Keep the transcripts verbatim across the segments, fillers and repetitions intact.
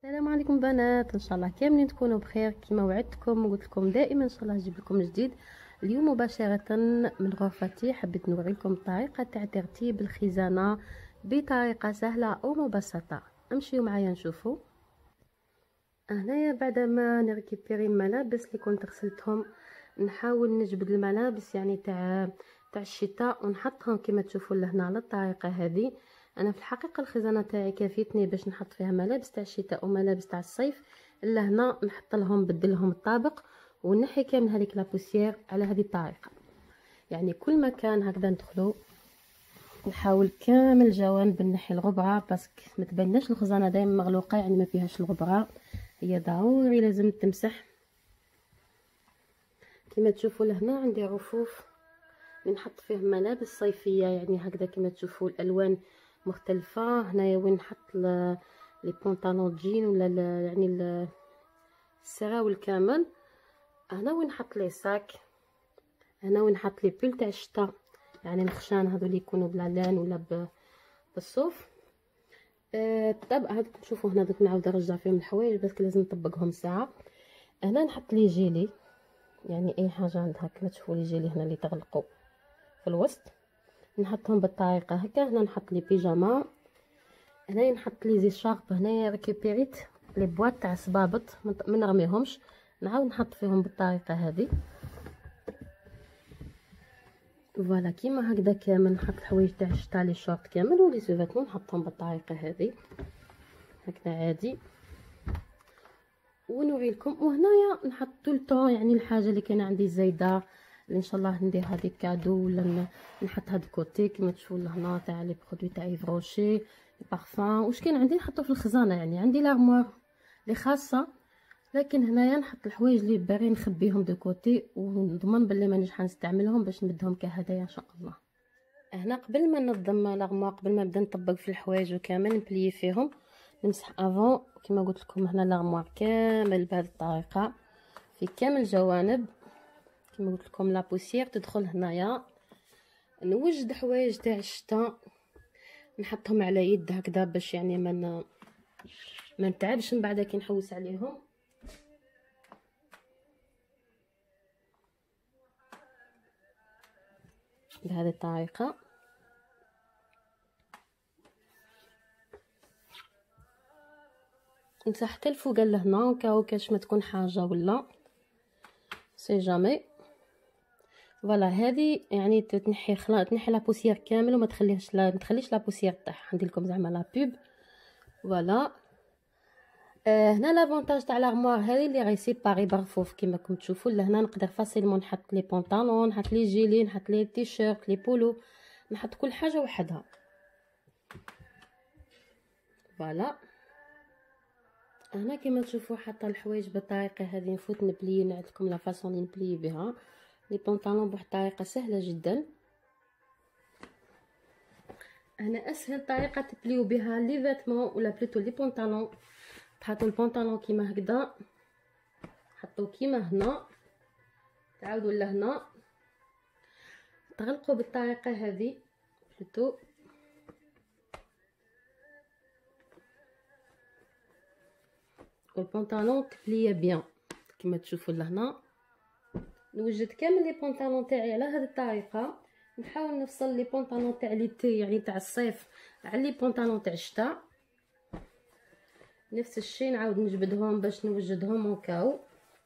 السلام عليكم بنات، ان شاء الله كاملين تكونوا بخير. كما وعدتكم وقلت لكم دائما ان شاء الله نجيب لكم جديد. اليوم مباشره من غرفتي حبيت نوريكم الطريقه تاع ترتيب الخزانه بطريقه سهله ومبسطه. امشيو معايا نشوفوا. هنايا بعد ما نريكيبيري الملابس اللي كنت غسلتهم، نحاول نجبد الملابس يعني تاع تاع الشتاء ونحطهم كما تشوفوا لهنا على الطريقه هذه. انا في الحقيقه الخزانه تاعي كافيتني باش نحط فيها ملابس تاع الشتاء وملابس تاع الصيف. لهنا نحط لهم نبدل لهم الطابق ونحي كامل هذيك لابوسيير على هذه الطريقه. يعني كل مكان هكذا ندخلوا نحاول كامل الجوانب نحي الغبره باسكو ما تبانش الخزانه دائما مغلوقه، يعني ما فيهاش الغبره، هي ضروري لازم تمسح. كما تشوفوا لهنا عندي رفوف نحط فيه ملابس صيفيه، يعني هكذا كما تشوفوا الالوان مختلفه. هنايا وين نحط لي بونطالون جين ولا يعني السراول كامل. هنا وين نحط لي ساك، هنا وين نحط لي بول تاع الشتاء، يعني الخشان هذو اللي يكونوا بلالان ولا بالصوف. آه طبعا هذوك تشوفوا هنا دوك نعاود نرجع فيهم الحوايج بس لازم نطبقهم ساعه. هنا نحط لي جيلي، يعني اي حاجه عندها كما تشوفوا لي جيلي هنا اللي تغلقوا في الوسط نحطهم بالطريقه هكا. هنا نحط لي بيجاما، هنايا نحط لي زي شارب. هنايا ريكوبيريت لي بواط تاع صبابط ما نرميهمش، نعاود نحط فيهم بالطريقه هذه. فوالا كيما هكذا كامل نحط الحوايج تاع الشتا لي شورت كامل ولي سوفيتمون نحطهم بالطريقه هذه هكذا عادي ونوري لكم. وهنايا نحط طول الطون يعني الحاجه اللي كاينه عندي زايده اللي ان شاء الله ندير هذه كادو ولا نحط هذا الكوتي كما تشوفوا لهنا تاع لي برودوي تاع ايف روشي بارفان واش كاين عندي نحطو في الخزانه. يعني عندي لارموار اللي خاصه، لكن هنايا نحط الحوايج اللي باغي نخبيهم دو كوتي ونضمن بلي مانيش حنستعملهم باش نبدهم كهدايا ان شاء الله. هنا قبل ما ننظم لارموار، قبل ما نبدا نطبق في الحوايج وكامل نبلي فيهم، نمسح افون كما قلت لكم. هنا لارموار كامل بهذه الطريقه في كامل الجوانب كما قلت لكم. لا بوسيير تدخل هنايا. نوجد حوايج تاع الشتاء نحطهم على يد هكذا باش يعني ما ما نتعبش من بعد كي نحوس عليهم. بهذه الطريقه نمسح حتى الفوق لهنا كاو كاش ما تكون حاجه ولا سي جامي. فوالا هذه يعني تنحي خلا تنحي لا بوسيير كامل وما تخليهش لا ما تخليش لا بوسيير تاعها. ندير لكم زعما لا بوب. فوالا آه هنا لافونتاج تاع لارموار هذه اللي غيسيباري برفوف كما راكم تشوفوا. لهنا نقدر فاسيلمون نحط لي بونطالون، نحط لي جيلي، نحط لي تيشيرت، لي بولو، نحط كل حاجه وحدها. فوالا هنا كما تشوفوا حاطه الحوايج بالطريقه هذه. نفوت نبلي نعد لكم لا فاصون اللي نبلي بها لي بونطالون بواحد الطريقه سهله جدا. هنا اسهل طريقه تبليو بها لي فيتمون ولا بلوتو لي بونطالون. تحطوا البونطالون كيما هكذا، حطوه كيما هنا، تعاودوا لهنا تغلقوا بالطريقه هذه بلوتو. والبونطالون تبليه بيان كما تشوفوا لهنا. نوجد كامل لي بونطالون تاعي على هذه الطريقه. نحاول نفصل لي بونطالون تاع ليتي يعني تاع الصيف على لي بونطالون تاع الشتاء. نفس الشيء نعاود نجبدهم باش نوجدهم وكاو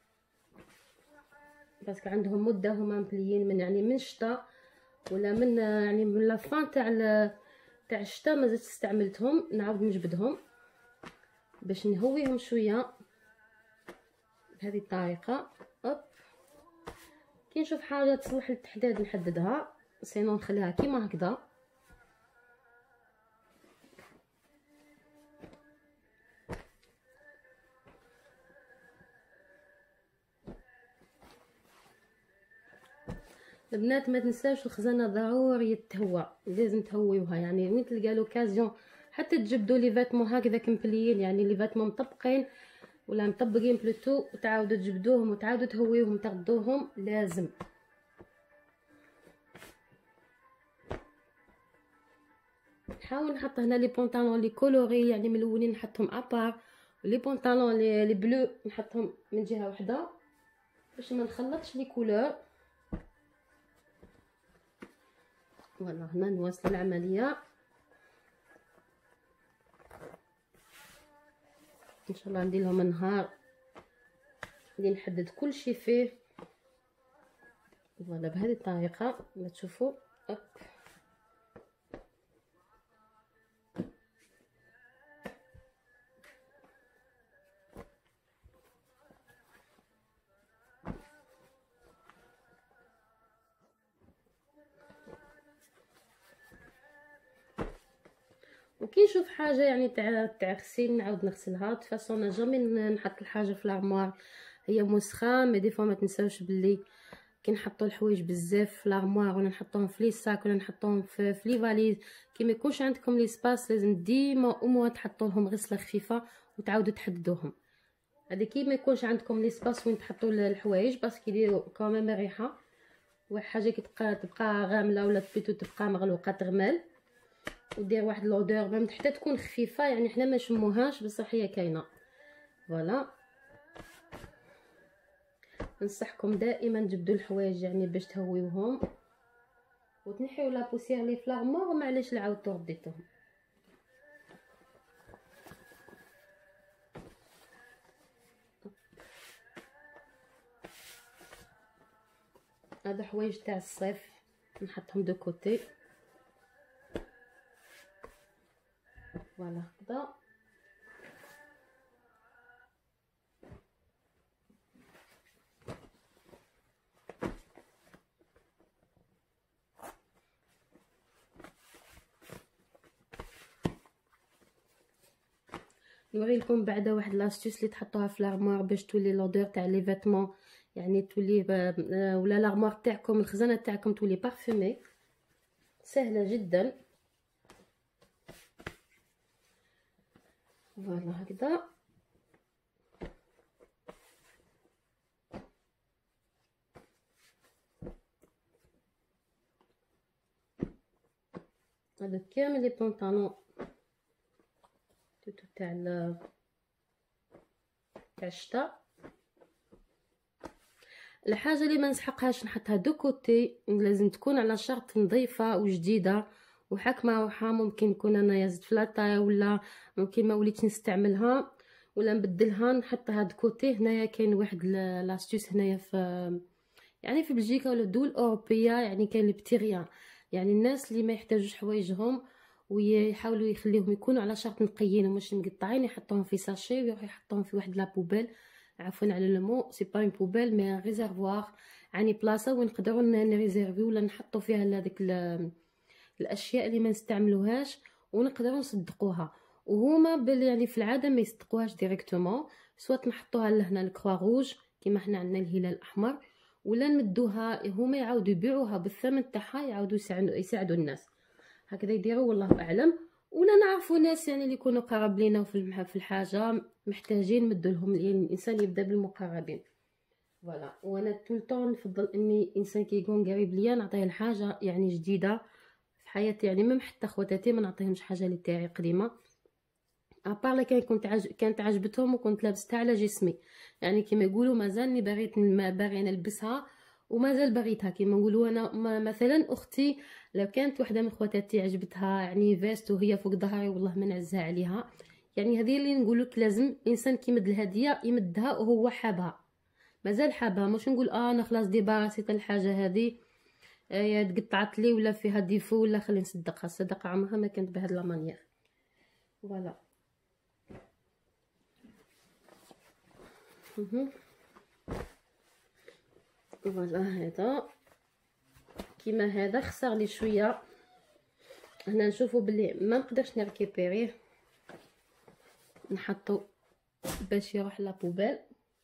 باسكو عندهم مده هما مبليين من يعني من الشتاء ولا من يعني من لافان تاع تاع الشتاء ما زدت استعملتهم. نعاود نجبدهم باش نهويهم شويه بهذه الطريقه. اوب كي نشوف حاجه تصلح للتحديد نحددها، سينو نخليها كيما هكذا. البنات ما تنساوش الخزانه ضروري تهوى، لازم تهويوها. يعني وين تلقى لوكازيون حتى تجبدوا لي فاتمون هكذا كمبليين، يعني لي فاتمون مطبقين ولا مطبقين بلوتو وتعاودوا تجبدوهم وتعاودوا تهويوهم تغدوهم لازم. نحاول نحط هنا لي بونطالون لي كولوري يعني ملونين نحطهم ابار لي بونطالون لي لي بلو نحطهم من جهه واحده باش ما نخلطش لي كولور. فوالا هنا نواصل العمليه ان شاء الله. ندير لهم النهار اللي نحدد كل شيء فيه. فوالا بهذه الطريقه ما تشوفوا. وكي نشوف حاجه يعني تاع تاع غسيل نعاود نغسلها. فاصون انا جامي نحط الحاجه في لارموار هي مسخه. مي دي فوا ما تنساوش باللي كي نحطوا الحوايج بزاف في لارموار ولا نحطوهم في لي ساك ولا نحطوهم في, في لي فاليز كي ما يكونش عندكم لي سباس لازم ديما اموا تحطوا لهم غسله خفيفه وتعاودوا تحددوهم. هذه كي ما يكونش عندكم لي سباس وين تحطوا الحوايج باسكو يديروا كوميم ريحه. وحاجه كي تبقى تبقى غامله ولا بيتو تبقى مغلوقه تغمل ودير واحد لودور ميم حتى تكون خفيفه يعني حنا ما نشموهاش بصح هي كاينه. فوالا ننصحكم دائما تجبدوا الحوايج يعني باش تهويوهم وتنحيو لا بوسيير لي في لارمور. معليش عاودتو رديتوهم. هذا حوايج تاع الصيف نحطهم دو كوتي. فوالا هكذا. نوري لكم بعدا واحد لاستيوس اللي تحطوها في لارموار باش تولي لودور تاع لي فيتمون يعني تولي ولا لارموار تاعكم الخزانه تاعكم تولي بارفومي. سهله جدا. فوالا هكذا. هذا كامل لي بونطالون توتو تاع تاع الشتا. الحاجه اللي ما نسحقهاش نحطها دو كوتي لازم تكون على شرط نظيفه وجديده وحاكمه روحها. ممكن نكون انا زدت في لاطاي ولا ممكن ما وليتش نستعملها ولا نبدلها نحطها دو كوتي. هنايا كاين واحد لاستيوس هنايا في يعني في بلجيكا ولا الدول الاوروبيه يعني كاين البتيريا يعني الناس اللي ما يحتاجوش حوايجهم ويحاولوا يخليهم يكونوا على شرط نقيين ومش مقطعين يحطوهم في ساشي ويروح يحطوهم في واحد لا بوبيل. عفوا على المو سي با اون بوبيل مي ريزرفوار يعني بلاصه وين نقدروا نريزيرفي ولا نحطوا فيها هذيك الاشياء اللي ما نستعملوهاش ونقدروا نصدقوها. وهما بل يعني في العاده ما يصدقوهاش ديريكتومون سواء نحطوها لهنا الكروا روج كيما حنا عندنا الهلال الاحمر ولا نمدوها هما يعاودوا يبيعوها بالثمن تاعها يعاودوا يساعدوا يساعدوا الناس. هكذا يديروا والله اعلم. ولا نعرفوا ناس يعني اللي يكونوا قراب لينا وفي في الحاجه محتاجين نمدوا لهم. يعني الانسان يبدا بالمقربين. فوالا. وانا طول طون نفضل اني انسان كي يكون قريب ليا نعطيه الحاجه يعني جديده في حياتي. يعني ما حتى خواتاتي ما نعطيهمش حاجه اللي تاعي قديمه ابار كان كنت عج... كانت عجبتهم وكنت لابستها على جسمي يعني كيما يقولوا مازالني بغيت باغي نلبسها ومازال بغيتها. كيما نقولوا انا مثلا اختي لو كانت وحده من خواتاتي عجبتها يعني فيست وهي فوق ظهري والله ما نعزها عليها. يعني هذه اللي نقول لك لازم الانسان كيمد الهديه يمدها وهو حابها مازال حابها. مش نقول اه انا خلاص ديباراسيت الحاجه هذه يا تقطعت لي ولا فيها ديفو ولا خلي نصدقها. الصدقه عمرها ما كانت بهذه لا مانيير. فوالا. فوالا هذا كيما هذا خسر لي شويه. هنا نشوفوا بلي ما نقدرش نريكيبيريه نحطو باش يروح لا بوبيل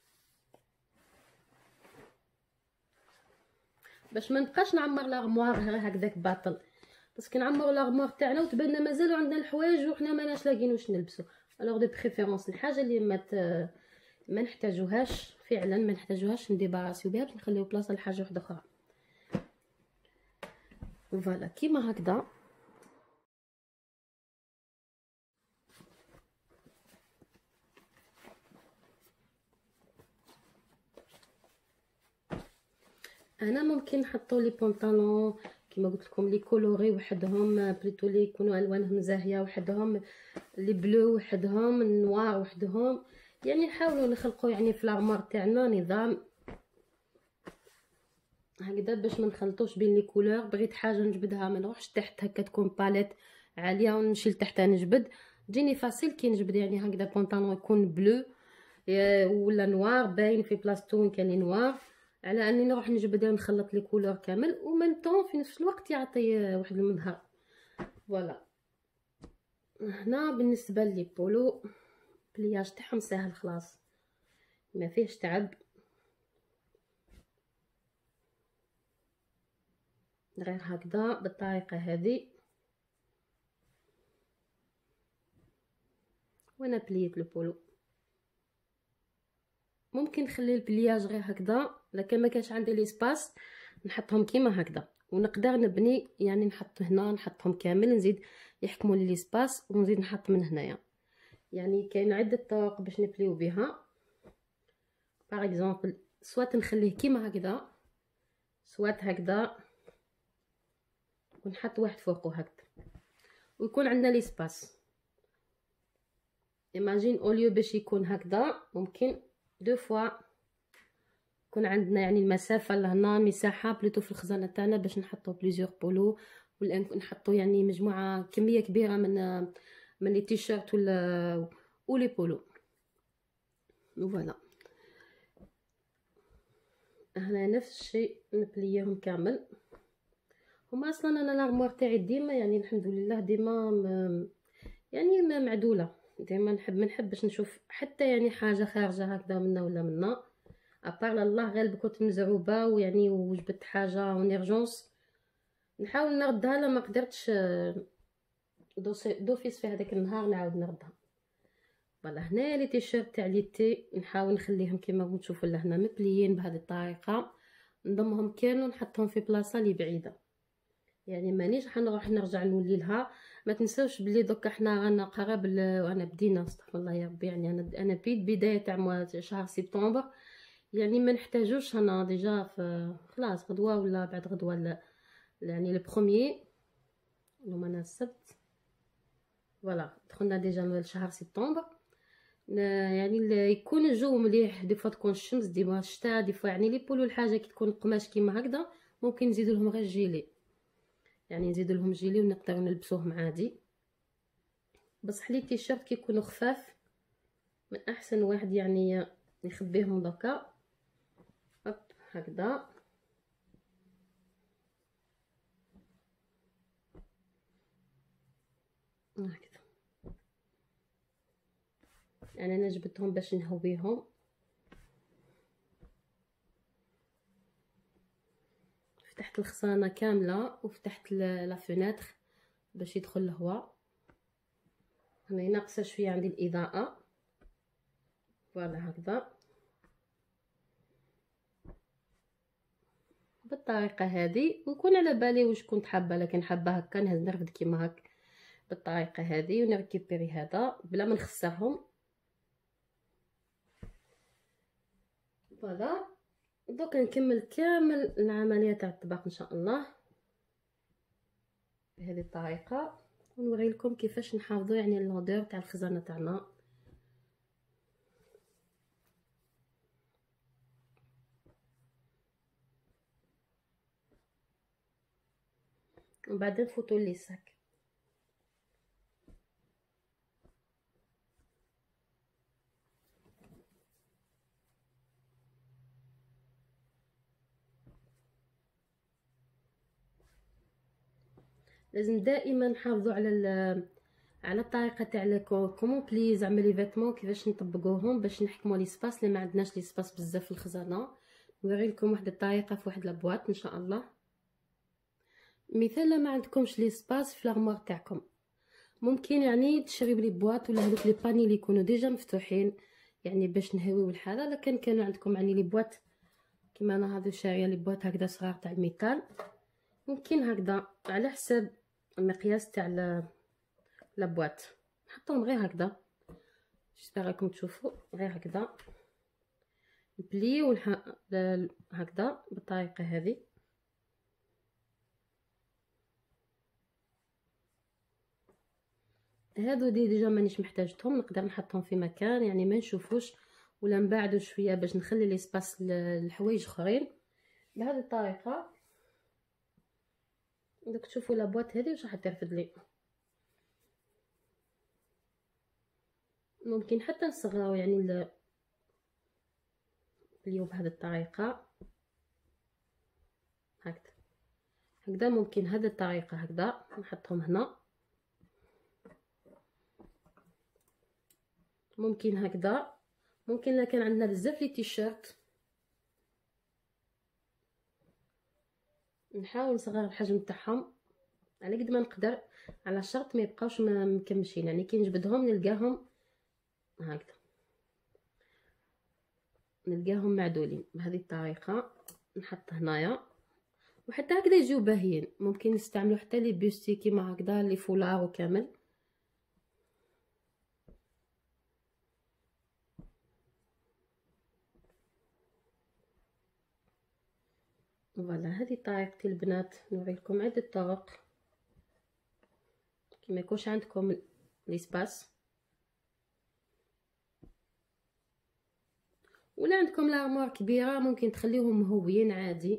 باش ما نبقاش نعمر لارموار هكذاك باطل. باسكو نعمروا لارموار تاعنا وتبان مازالوا عندنا الحوايج وحنا ماناش لاقيين واش نلبسوا. الوغ دو بريفيرونس الحاجه اللي ما ما نحتاجوهاش فعلا ما نحتاجوهاش نديباراسيو بها باش نخليو بلاصه لحاجه واحده اخرى. فوالا كيما هكذا. هنا ممكن نحطوا لي بونطالون كما قلت لكم لي كولوري وحدهم، بليتو لي يكونوا الوانهم زاهيه وحدهم، لي بلو وحدهم، النوار وحدهم. يعني نحاولوا نخلقوا يعني في الارمار تاعنا نظام هكذا باش ما نخلطوش بين لي كولور. بغيت حاجه نجبدها ما نروحش تحت هكا تكون باليت عاليه ونمشي لتحتها نجبد، تجيني فاسيل كي نجبد. يعني هكذا بونطالون يكون بلو ولا نوار باين في بلاصتو كان لي نوار، على اني نروح نجبد ونخلط لي كولور كامل ومن طون في نفس الوقت يعطي واحد المظهر. فوالا هنا بالنسبه لي بولو بلياج تاعهم ساهل خلاص ما فيهش تعب، غير هكذا بالطريقه هذه وانا بليت البولو. ممكن نخلي البلياج غير هكذا، لكن ما كانش عندي ليسباس نحطهم كيما هكذا ونقدر نبني. يعني نحط هنا نحطهم كامل نزيد يحكموا لي ليسباس ونزيد نحط من هنايا. يعني كاين عده طرق باش نبليو بها. باغ اكزومبل سواء نخليه كيما هكذا سواء هكذا ونحط واحد فوقه هكذا ويكون عندنا ليسباس. ايماجين اوليو باش يكون هكذا ممكن دو فوا يكون عندنا يعني المسافه لهنا مساحه بلوتو في الخزانه تاعنا باش نحطو بليزيور بولو ولا نحطو يعني مجموعه كميه كبيره من من لي تيشيرت ولا ولي بولو. فوالا هنا نفس الشيء نبليهم كامل. هما اصلا انا لارموار تاعي ديما يعني الحمد لله ديما يعني ما معدوله، ديما نحب ما نحبش نشوف حتى يعني حاجه خارجه هكذا منا ولا منا. ابار الله غالب كنت مزعوبه ويعني وجبت حاجه اون ايرجونس نحاول نردها، لا ما قدرتش دوفيس في هذاك النهار نعاود نردها. فوالا هنا لي تيشيرت تاع ليتي نحاول نخليهم كيما تشوفوا لهنا مبليين بهذه الطريقه، نضمهم كامل ونحطهم في بلاصه اللي بعيده. يعني مانيش حنروح نرجع نولي لها. ما تنساوش بلي دوكا حنا رانا قراب وانا بدينا استغفر الله يا ربي. يعني انا انا بيت بدايه تاع شهر سبتمبر، يعني ما نحتاجوش انا ديجا في خلاص غدوه ولا بعد غدوه لا يعني لو بروميير اليوم انا السبت. فوالا دخلنا ديجا لشهر سبتمبر. يعني يكون الجو مليح، دي فوا تكون الشمس دي فوا الشتاء دي فوا يعني لي بولو الحاجه كي تكون قماش كيما هكذا ممكن نزيدو لهم غير جيلي، يعني نزيدو لهم جيلي ونقدروا نلبسوهم عادي. بصح لي تيشيرت كي يكونوا خفاف من احسن واحد يعني يخبيهم دوكا هوب هكذا. هكذا يعني انا جبتهم باش نهويهم. فتحت الخزانه كامله وفتحت لا فيناتر باش يدخل الهواء. هنا ناقصه شويه عندي الاضاءه. فوالا هكذا بالطريقه هذه ونكون على بالي واش كنت حابه، لكن حابه هكا نهز نرفد كيما هك بالطريقه هذه ونركبيري هذا بلا ما نخسرهم. فوالا دوك نكمل كامل العمليه تاع الطباق ان شاء الله بهذه الطريقه ونوري لكم كيفاش نحافظوا يعني اللودور تاع الخزانه تاعنا. وبعدين نفوتوا لي ساك. لازم دائما نحافظوا على على الطريقه تاع لي كومون بلي زعما لي فيتمون كيفاش نطبقوهم باش نحكموا لي سباس اللي ما عندناش لي سباس بزاف في الخزانه. نوري لكم واحد الطريقه في واحد لابواط ان شاء الله. مثال ما عندكمش لي سباس في لارموار تاعكم ممكن يعني تشريو لي بواط ولا هذوك لي باني اللي يكونوا ديجا مفتوحين يعني باش نهويو الحاله. لكن كانوا عندكم يعني لي بواط كيما انا هذو شاريه لي بواط هكذا صغار تاع الميتال ممكن هكذا على حساب المقياس تاع لابواط نحطهم غير هكذا. جيسبر راكم تشوفوا غير هكذا بلي هكذا بالطريقه هذه. هادو دي ديجا مانيش محتاجتهم، نقدر نحطهم في مكان يعني ما نشوفوش ولا نبعدو شويه باش نخلي ليسباس للحوايج اخرين. بهذه الطريقه دوك تشوفوا لابواط هذه واش راح ترفد لي. ممكن حتى نصغروا يعني ال... اليوم بهذه الطريقه هكذا هكذا. ممكن هذه الطريقه هكذا نحطهم هنا، ممكن هكذا. ممكن لكن عندنا بزاف لي تيشيرت نحاول نصغر الحجم تاعهم على قد ما نقدر، على شرط ما يبقاوش مكمشين يعني كي نجبدهم نلقاهم هكذا، نلقاهم معدولين بهذه الطريقه. نحط هنايا وحتى هكذا يجيو باهيين. ممكن نستعملوا حتى لي بيستي كيما هكذا لي فولار وكامل. فوالا هذه طريقتي البنات. نوريكم عده طرق كيما يكونش عندكم ليسباس ولا عندكم لارموار كبيره ممكن تخليهم مهويين عادي.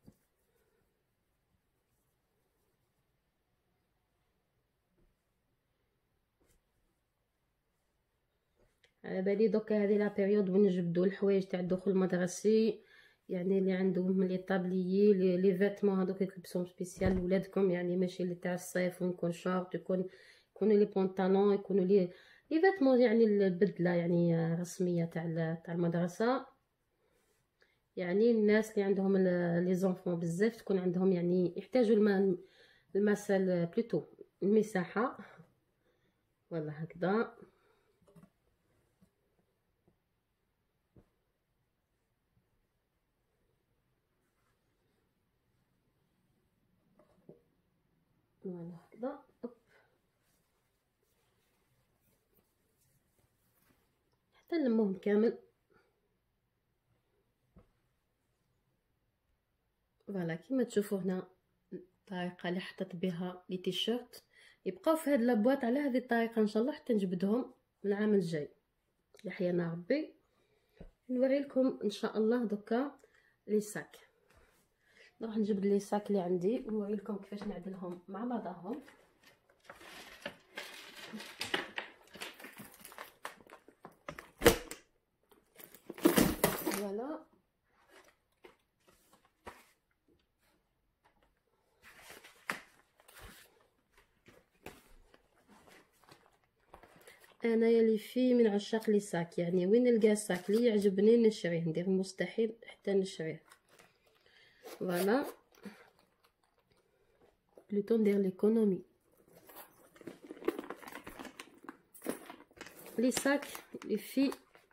على بالي دوكا هذه لا بيريود وين نجبدوا الحوايج تاع الدخول المدرسي، يعني اللي عندهم لي طابليي لي لي فيتمون هذوك يلبسوهم سبيسيال لولادكم، يعني ماشي اللي تاع الصيف ويكون شورت، يكون يكونوا لي بونطالون، يكونوا لي لي فيتمون يعني البدله يعني رسميه تاع تاع المدرسه. يعني الناس اللي عندهم لي زونفون بزاف تكون عندهم يعني يحتاجوا الماء المسال بلوتو المساحه. ولا هكذا ولا هكذا حتى نلموهم كامل. فوالا كيما تشوفوا هنا الطريقه اللي حطيت بها لي تيشيرت يبقاو في هاد لابواط على هذه الطريقه ان شاء الله حتى نجبدهم العام الجاي يحيانا ربي. نوري لكم ان شاء الله دوكا لي ساك. نروح نجبد لي ساك اللي عندي ونوري لكم كيفاش نعدلهم مع بعضهم. فوالا انا يلي في من عشاق لي ساك، يعني وين نلقى ساك لي يعجبني نشريه، ندير مستحيل حتى نشريه. فوالا بلوتو ندير ليكونومي. لي ساك لي في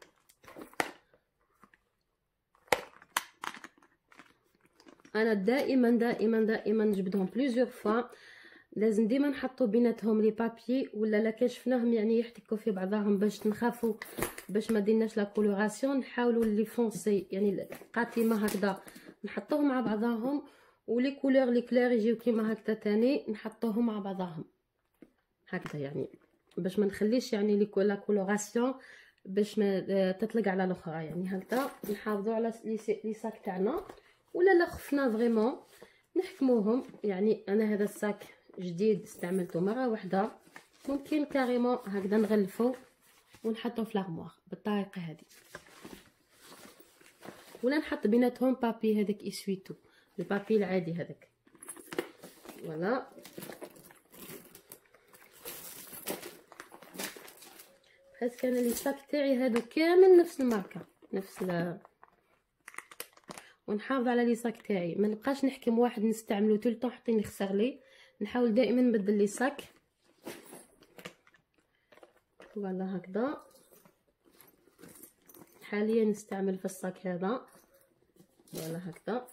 انا دائما دائما دائما نجبدهم بليزيور فوا، لازم ديما نحطوا بيناتهم لي بابي ولا لا كان شفناهم يعني يحتكوا في بعضهم باش نخافوا باش ما ديناش لا كولوراسيون. نحاولوا لي فونسي يعني قاتمه هكذا نحطوهم مع بعضهم، ولي كولور لي كلير يجيو كيما هكذا تاني نحطوهم مع بعضهم هكذا، يعني باش ما نخليش يعني لي لا كولوراسيون باش ما تطلق على الاخرى. يعني هكذا نحافظوا على لي ساك تاعنا، ولا لا خفنا فريمون نحكموهم. يعني انا هذا الساك جديد استعملته مره واحده، ممكن كاريمون هكذا نغلفو ونحطو في لارموار بالطريقه هذه، ولا نحط بيناتهم بابي هذاك اسويتو البابي العادي هذاك. فوالا بحيث كان لي ساك تاعي هادو كامل نفس الماركه نفس ال... ونحافظ على لي ساك تاعي، ما نبقاش نحكم واحد نستعملو طول الوقت حتى يخسر لي. نحاول دائما نبدل لي ساك. فوالا هكذا حاليا نستعمل في الساك هذا. فوالا هكذا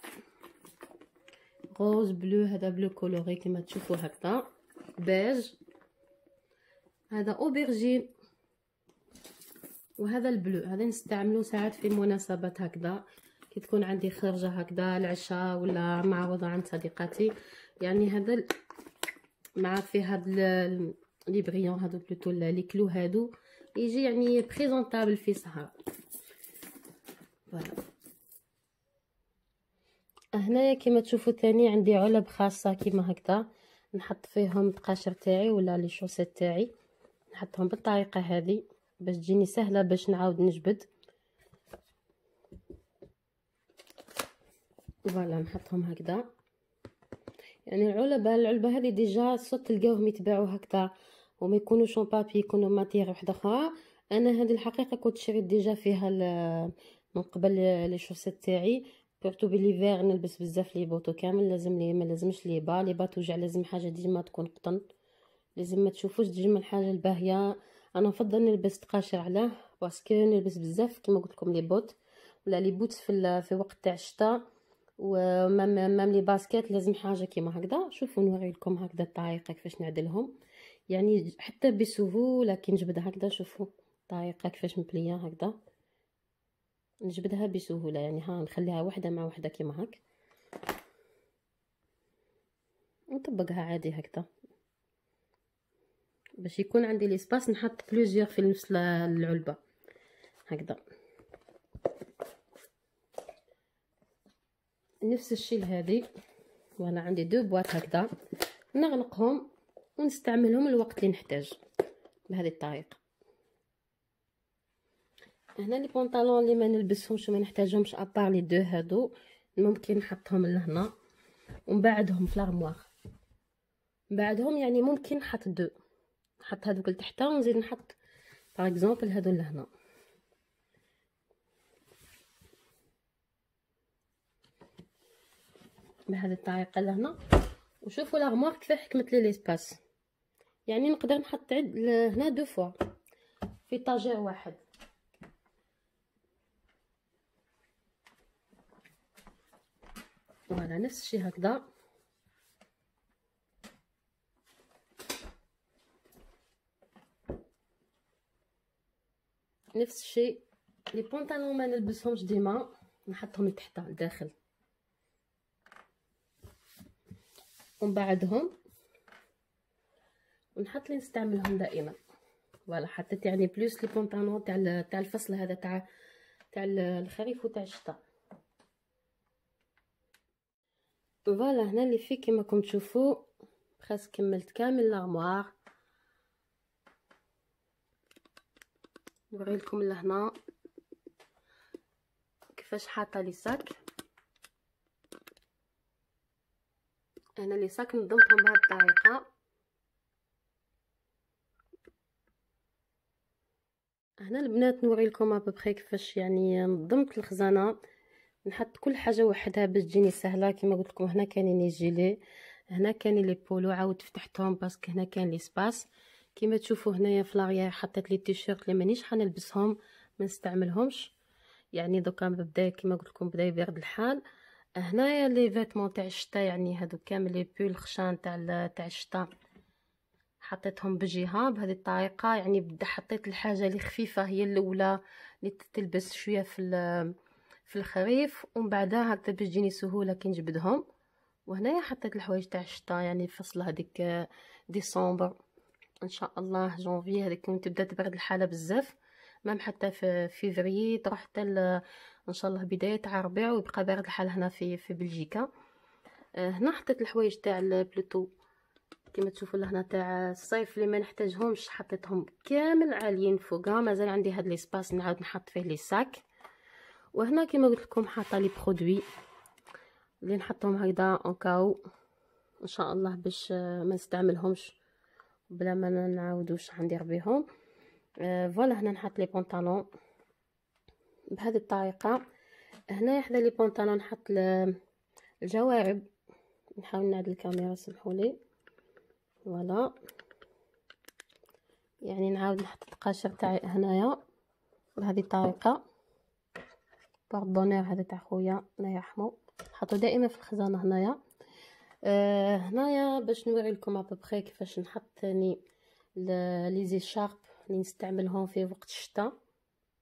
روز بلو، هذا بلو كولوري كما تشوفوا هكذا، بيج، هذا اوبرجين، وهذا البلو هذا نستعملو ساعات في مناسبات هكذا، كي تكون عندي خرجه هكذا العشاء ولا معوضه عند صديقاتي. يعني هذا مع فيه هاد لي بريون هادو بلوتو لي كلو هادو يجي يعني بريزونطابل في سهره. فوالا هنايا كيما تشوفوا تاني عندي علب خاصه كيما هكذا، نحط فيهم التقاشر تاعي ولا لي شوسيت تاعي، نحطهم بالطريقه هذه باش تجيني سهله باش نعاود نجبد. فوالا نحطهم هكذا. يعني العلبه العلبه هذه ديجا صوت تلقاوهم يتباعوا هكذا وما يكونوش اون بابي، يكونوا ماتير وحده اخرى. انا هذه الحقيقه كنت شريت ديجا فيها من قبل لي شوسيت تاعي، بورتو بليفير نلبس بزاف لي بوطو كامل، لازم لي ما لازمش لي با لي با توجع، لازم حاجه ديما تكون قطن، لازم ما تشوفوش ديما الحاجه الباهيه. انا نفضل نلبس تقاشر علاه باسكو نلبس بزاف كيما قلت لكم لي بوت ولا لي بوت في في وقت تاع الشتاء، ومام مام لي باسكيت لازم حاجه كيما هكذا. شوفوا نوري لكم هكذا الطريقه كيفاش نعدلهم، يعني حتى بسهوله كي نجبدها هكذا. شوفوا الطريقه كيفاش مبليه هكذا، نجبدها بسهوله. يعني ها نخليها وحده مع وحده كيما هك، نطبقها عادي هكذا باش يكون عندي ليسباس نحط بلوزيور في نفس العلبه هكذا. نفس الشيء لهذه، وانا عندي دو بواط هكذا، نغلقهم ونستعملهم الوقت اللي نحتاج بهذه الطريقه. هنا لي بونطالون اللي ما نلبسهمش وما نحتاجهمش ابار لي دو هادو ممكن نحطهم لهنا ومن بعدهم في لارموار. بعدهم يعني ممكن نحط دو، نحط هذوك لتحت ونزيد نحط باغ اكزومبل هادو لهنا. بهذه الطريقه لهنا. وشوفوا لارموار كيف حكمت لي ليسباس، يعني نقدر نحط عد هنا دو فوا في طاجير واحد. فوالا نفس الشيء هكذا. نفس الشيء لي بونطالون ما نلبسهمش ديما نحطهم لتحت لداخل، ومن بعدهم ونحط لي نستعملهم دائما. فوالا حطيت يعني بلوس لي بونطالون تاع تاع الفصل هذا تاع تاع الخريف وتاع الشتاء. فوالا هنا اللي فيه كما راكم تشوفوا خاص كملت كامل لارموار. نوري لكم لهنا كيفاش حاطه لي ساك. انا لي ساك نظمتهم بهذه الطريقه. هنا البنات نوري لكم ابوبخي كيفاش يعني نظمت الخزانه، نحط كل حاجه وحدها باش تجيني سهله. كما قلت لكم هنا كاينين لي جيلي، هنا كاينين لي بولو عاود فتحتهم باسكو هنا كاين لي سباس. كما تشوفوا هنايا في لاريير حطيت لي تيشيرت اللي مانيش حنلبسهم ما نستعملهمش، يعني دوكا بدا كما قلت لكم بدا يبرد الحال. هنايا لي فيتمون تاع الشتاء، يعني هادو كامل لي بول خشان تاع تاع الشتاء حطيتهم بجهه بهذه الطريقه. يعني بدا حطيت الحاجه اللي خفيفه هي الاولى اللي تلبس شويه في في الخريف، ومن بعدها هكذا باش تجيني سهوله كي نجبدهم. وهنايا حطيت الحوايج تاع الشتاء يعني فصل هذيك ديسمبر ان شاء الله جونفي هذيك وين تبدا تبرد الحاله بزاف، مام حتى في فيفري تروح حتى ان شاء الله بدايه تاع ربيع ويبقى بارد الحال هنا في في بلجيكا. آه هنا حطيت الحوايج تاع البلوتو كما تشوفوا لهنا تاع الصيف اللي ما نحتاجهمش حطيتهم كامل عاليين فوقها. مازال عندي هاد ليسباس نعاود نحط فيه لي ساك. وهنا كما قلت لكم حاطه لي برودوي اللي نحطهم هكذا اون كاو ان شاء الله باش ما نستعملهمش بلا ما نعاودوش ندير بهم. آه فوالا هنا نحط لي بونطالون بهذه الطريقه. هنا حدا لي بونطالون نحط الجوارب. نحاول نعدل الكاميرا سمحوا لي. فوالا يعني نعاود نحط التقاشر تاعي هنايا بهذه الطريقه. باردونير هذا تاع خويا الله يرحمه نحطو دائما في الخزانه هنايا. آه هنايا باش نوري لكم ابوبخي كيفاش نحط ثاني لي زيشارب اللي نستعملهم في وقت الشتاء.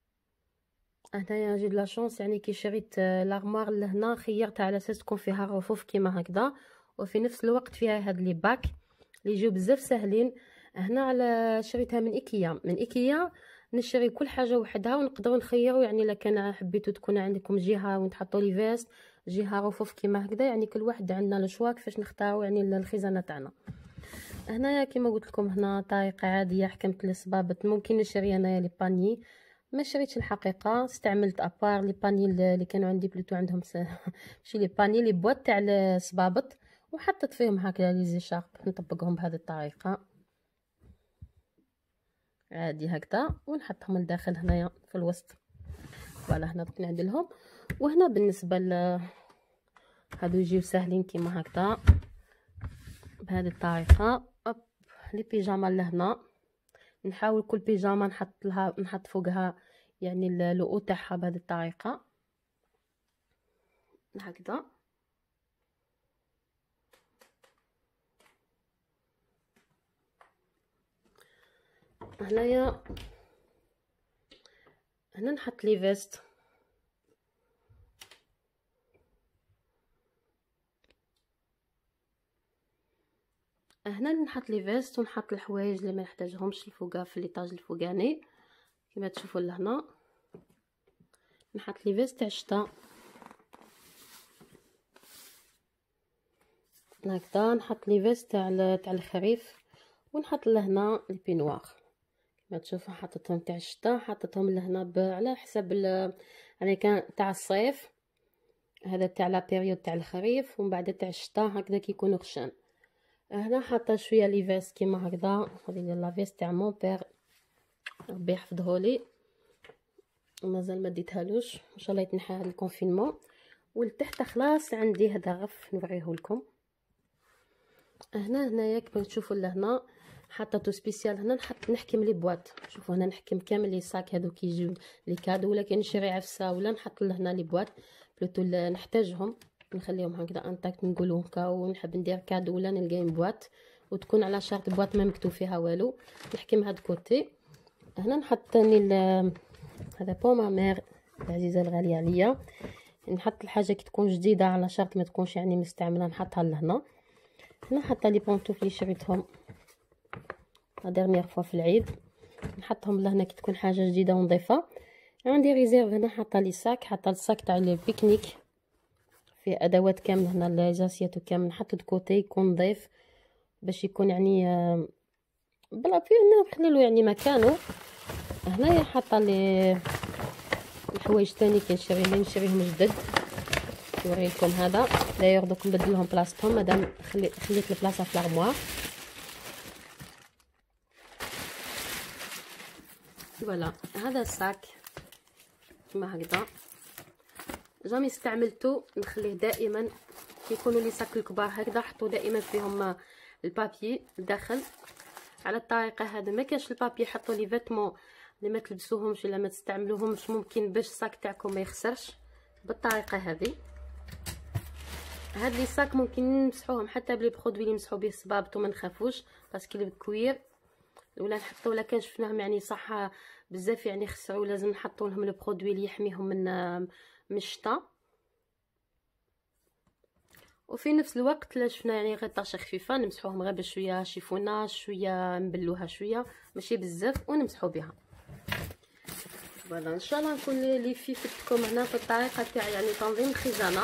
هنايا جي لا شونس، يعني كي شريت لارموار لهنا خيرتها على اساس تكون فيها رفوف كيما هكذا، وفي نفس الوقت فيها هاد لي باك اللي يجيو بزاف ساهلين. هنا على شريتها من ايكيا. من ايكيا نشري كل حاجه وحدها ونقدروا نخيروا، يعني الا كان حبيتوا تكون عندكم جهه وين تحطوا لي فيست، جهه رفوف كيما هكذا، يعني كل واحد عندنا الشوا كيفاش نختاروا يعني الخزانه تاعنا. هنايا كيما قلت لكم هنا طريقه عاديه حكمت الصبابط. ممكن نشري انايا لي باني، ما شريتش الحقيقه، استعملت ابار لي باني اللي كانوا عندي بلوتو عندهم س... ماشي لي باني لي بواط تاع الصبابط، وحطيت فيهم هكذا لي زي شارب نطبقهم بهذه الطريقه عادي هكذا، ونحطهم لداخل هنايا في الوسط. فوالا هنا دوك نعدلهم. وهنا بالنسبه ل هادو يجيو ساهلين كيما هكذا بهذه الطريقه. أوب لي بيجاما لهنا نحاول كل بيجاما نحط لها نحط فوقها يعني اللؤلؤ تاعها بهذه الطريقه هكذا. هنايا هنا نحط لي فيست، هنا نحط لي فيست ونحط الحوايج اللي ما نحتاجهمش الفوقا في ليطاج الفوقاني كما تشوفوا لهنا. نحط لي فيست تاع الشتا هكذا، نحط لي فيست تاع تاع الخريف، ونحط لهنا البينوار كما تشوفوا حطيتهم تاع الشتا، حطيتهم لهنا على حسب يعني كان تاع الصيف، هذا تاع لا بيريود تاع الخريف، ومن بعد تاع الشتا هكذا كيكونوا خشان. هنا حاطه شويه لي فيست كيما هكذا، هذه لا فيست تاع مون بير ربي يحفظهولي، ومازال ما ديتهالوش ان شاء الله يتنحى هذا الكونفينمون. والتحت خلاص عندي هذا غف نوريه لكم. هنا هنايا كما تشوفوا لهنا حطيتو سبيسيال، هنا نحط نحكم لي بواط، شوفوا هنا نحكم كامل لي صاك هذو كيجيو لي كادو، ولا كان نشري عفسه ولا نحط لهنا لي بواط بلوتو نحتاجهم نخليهم هكذا انتاكت نقولوا هكا، ونحب ندير كادو ولا نلقى بواط وتكون على شارت بواط ما مكتوب فيها والو، نحكم هاد كوتي. هنا نحط ثاني هذا بوما مير العزيزه الغاليه عليا، نحط الحاجه كي تكون جديده على شرط ما تكونش يعني مستعمله نحطها لهنا. هنا حاطه لي بونطوف اللي شريتهم لا ديرنيير فوا في العيد، نحطهم لهنا كي تكون حاجه جديده ونظيفه. عندي ريزيرف هنا حاطه لي صاك، حاطه الصاك تاع لي بيكنيك فيه ادوات كامل هنا لي زاسيات كامل نحطو كوتي يكون نظيف باش يكون يعني بلا فيه نخليلو يعني مكانو. هنايا حاطه لي الحوايج تاني كنشريهم نشريهم جدد نوريكم. هذا دايوغ دوك نبدلهم بلاصتهم مادام خليت خليت البلاصه في الارموار. فوالا هذا الصاك كما هكذا جامي استعملته، نخليه دائما كيكونوا لي صاك الكبار هكذا حطوا دائما فيهم البابي الداخل على الطريقه هذا. ما كانش البابي حطوا لي فيتمون اللي ما تلبسوهمش ولا ما تستعملوهمش ممكن باش الصاك تاعكم ما يخسرش بالطريقه هذه. هاد لي صاك ممكن نمسحوهم حتى بلي برودوي اللي نمسحو به الصبابط وما نخافوش باسكو الكوير ولا نحطو ولا كان شفناهم يعني صح بزاف يعني خسروا، لازم نحطوا لهم البرودوي اللي يحميهم من من الشتاء. وفي نفس الوقت لا شفنا يعني غير طاشه خفيفه نمسحوهم غير بشويه شيفونه شويه نبلوها شويه ماشي بزاف ونمسحو بها. فوالا ان شاء الله نكون لي في فتكم هنا في الطريقه تاع يعني تنظيم الخزانه.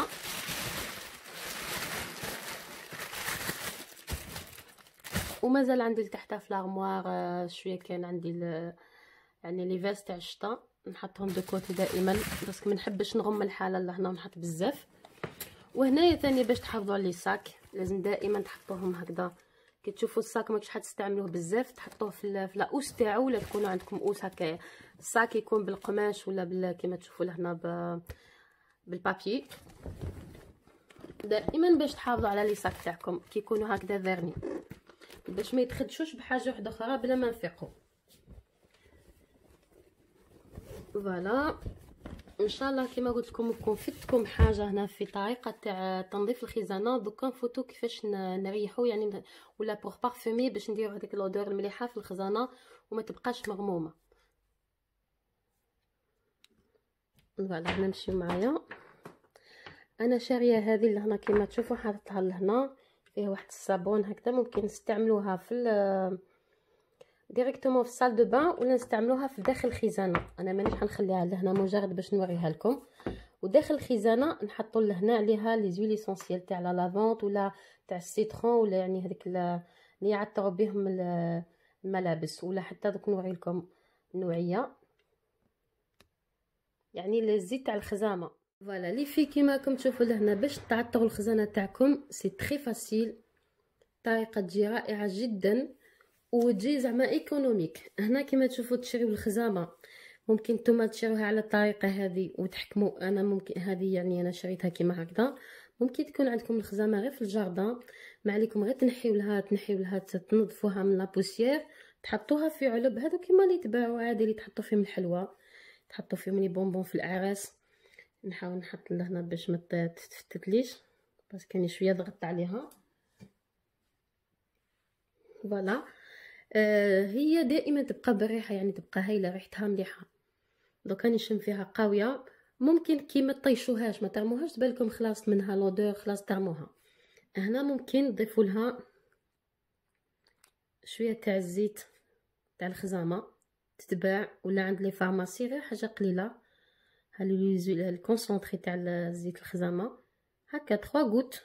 ومازال عندي لتحت في لارموار شويه كان عندي يعني لي فيست تاع الشتاء نحطهم دو كوتي دائما باسكو ما نحبش نغم الحاله لهنا ونحط بزاف. وهنايا ثاني باش تحافظوا على لي صاك لازم دائما تحطوهم هكذا كي تشوفوا الصاك ماكش حتستعملوه بزاف تحطوه في في لاوس تاعو ولا تكونوا عندكم اوس هكا الصاك يكون بالقماش ولا بال كما تشوفوا لهنا ب... بالبابي دائما باش تحافظوا على لي صاك تاعكم كي يكونوا هكذا فيرني باش ما يتخدشوش بحاجه واحده اخرى بلا ما نفيقوا. فوالا ان شاء الله كما قلت لكم نكون فدتكم حاجه هنا في طريقه تاع تنظيف الخزانه. دوكا نفوتو كيفاش نريحو يعني ولا بوغ بارفومي باش نديرو هذيك لودور المليحه في الخزانه وما تبقاش مغمومه. فوالا هنا نمشيو معايا. انا شاريه هذه اللي هنا كيما تشوفوا حاطتها لهنا، فيها واحد الصابون هكذا، ممكن نستعملوها في ديريكتومون في الصال دو بان ولا نستعملوها في داخل الخزانه. انا مانيش حنخليها لهنا مجرد باش نوريها لكم. وداخل الخزانه نحطوا لهنا عليها لي زويل اسونسيال تاع لا لافونت ولا تاع السيترون ولا يعني هذيك اللي يعطروا بهم الملابس، ولا حتى دوك نوري لكم النوعيه يعني الزيت تاع الخزامه. فوالا لي في كيما راكم تشوفوا لهنا باش تعطروا الخزانه تاعكم سي تري فاسيل، طريقه تجي رائعه جدا وتجي زعما ايكونوميك. هنا كيما تشوفوا تشريو الخزامه، ممكن نتوما تشروها على الطريقه هذه وتحكموا. انا ممكن هذه يعني انا شريتها كيما هكذا، ممكن تكون عندكم الخزامه غير في الجاردن، ما عليكم غير تنحيو لها تنحيو لها تنظفوها من لابوسيير، تحطوها في علب هذو كيما اللي يتباعوا عادي، اللي تحطوا فيهم الحلوى، تحطوا فيهم لي بونبون في الاعراس. نحاول نحط لهنا باش ما تفتتليش بس كاني شويه ضغطت عليها. فوالا آه هي دائما تبقى بالريحه، يعني تبقى هايله، ريحتها مليحه. دوكا نشم فيها قويه، ممكن كي ما طيشوهاش ما ترموهاش تبالكم خلاص منها لودور خلاص ترموها. هنا ممكن نضيفوا لها شويه تاع الزيت تاع الخزامه تتباع ولا عند لي فارماسي، غير حاجه قليله. ها لي الكونسونطري تاع زيت الخزامه هكا ثلاثة غوت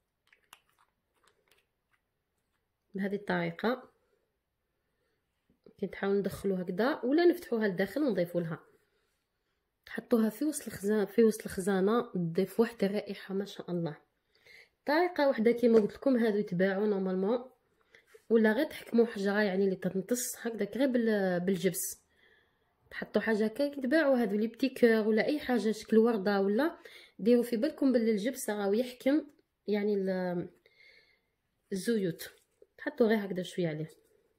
بهذه الطريقه. كي تحاول ندخلو هكذا ولا نفتحوها لداخل ونضيفوا لها، تحطوها في وسط الخزانه في وسط الخزانه تضيف واحد الرائحه ما شاء الله. طريقه واحده كيما قلت لكم هادو يتباعوا نورمالمون، ولا غير تحكموا حجره يعني اللي تنطص هكذاك غير بالجبس، تحطوا حاجه هكا يتباعوا هادو لي بتي كور ولا اي حاجه شكل ورده، ولا ديروا في بالكم باللي الجبس راهو يحكم يعني الزيوت، تحطوا غير هكذا شويه عليه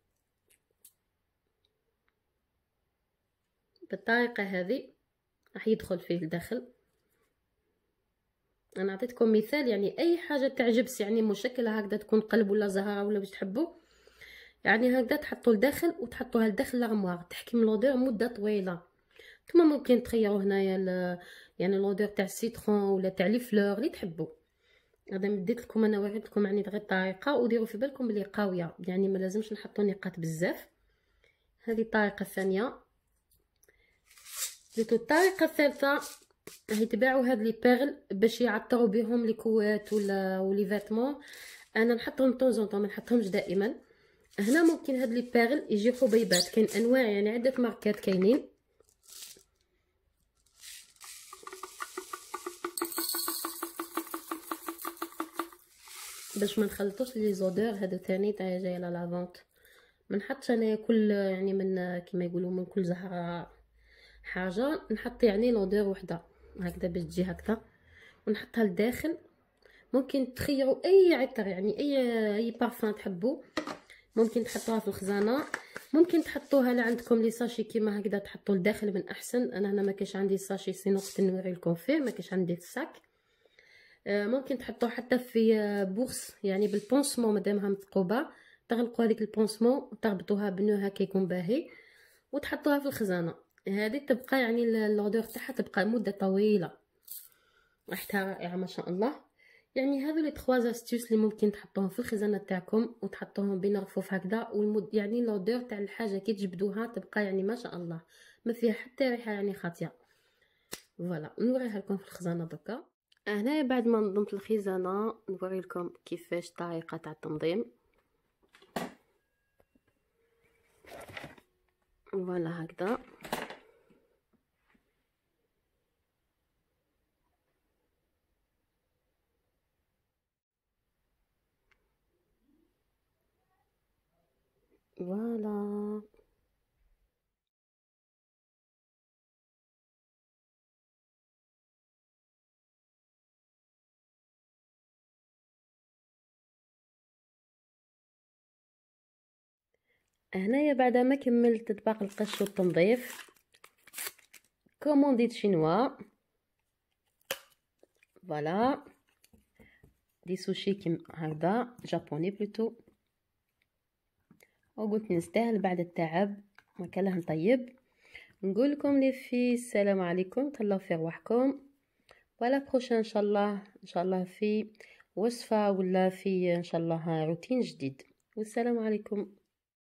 بالطريقه هذه راح يدخل فيه الداخل. انا عطيتكم مثال يعني اي حاجه تاع جبس يعني مشكله هكذا تكون قلب ولا زهره ولا باش تحبوا يعني هكذا تحطوا لداخل وتحطوها لداخل لارموار تحكم لودور مده طويله. ثم ممكن تخيروا هنايا يعني لودور تاع السيترون ولا تاع لي فلور اللي تحبوا. هذا مديت لكم انا وريت لكم يعني غير الطريقه، وديروا في بالكم بلي قاويه يعني ما لازمش نحطوا نقاط بزاف. هذه الطريقه الثانيه. زيتو الطريقه الثالثه راح يتباعوا هاد لي بيرل باش يعطروا بهم لي كوات ولا ولي فيتمون. انا نحطهم طون طون ما نحطهمش دائما. هنا ممكن هاد لي بيرل يجيو حبيبات، كاين انواع يعني عده ماركات كاينين. باش ما نخلطوش لي زودور هادو ثاني تاع جايه لا لافونت، ما نحطش انا كل يعني من كيما يقولوا من كل زهره حاجه، نحط يعني لودور وحده هكذا باش تجي هكذا ونحطها لداخل. ممكن تخيروا اي عطر يعني اي اي بارفان تحبوا، ممكن تحطوها في الخزانه، ممكن تحطوها لا عندكم لي ساشي كيما هكذا تحطوا لداخل من احسن. انا هنا ما كاينش عندي ساشي سينو قلت نوري لكم فيه، ما كاينش عندي الساك. ممكن تحطوه حتى في بورس يعني بالبونسمون مادامها مثقوبه، تغلقوا هذيك البونسمون وتربطوها بنو هكا يكون باهي وتحطوها في الخزانه. هذه تبقى يعني اللودور تاعها تبقى مده طويله، ريحتها رائعه ما شاء الله. يعني هذو لي تخوا زاستيوس اللي ممكن تحطوهم في الخزانه تاعكم وتحطوهم بين رفوف هكذا، والمد يعني لودور تاع الحاجه كي تجبدوها تبقى يعني ما شاء الله ما فيها حتى ريحه يعني خاطيه. فوالا نوريها لكم في الخزانه دوكا. هنايا بعد ما نظمت الخزانه نوري لكم كيفاش الطريقه تاع التنظيم. فوالا هكذا فوالا. هنايا بعد ما كملت طباق القش والتنظيف كومونديت شينوا. فوالا دي سوشي كيما هكذا جابوني بلوتو، وقلت نستاهل بعد التعب ما كان له نطيب. نقول لكم لي في السلام عليكم، تهلاو في رواحكم، ولا بروشان ان شاء الله، ان شاء الله في وصفه ولا في ان شاء الله روتين جديد، والسلام عليكم.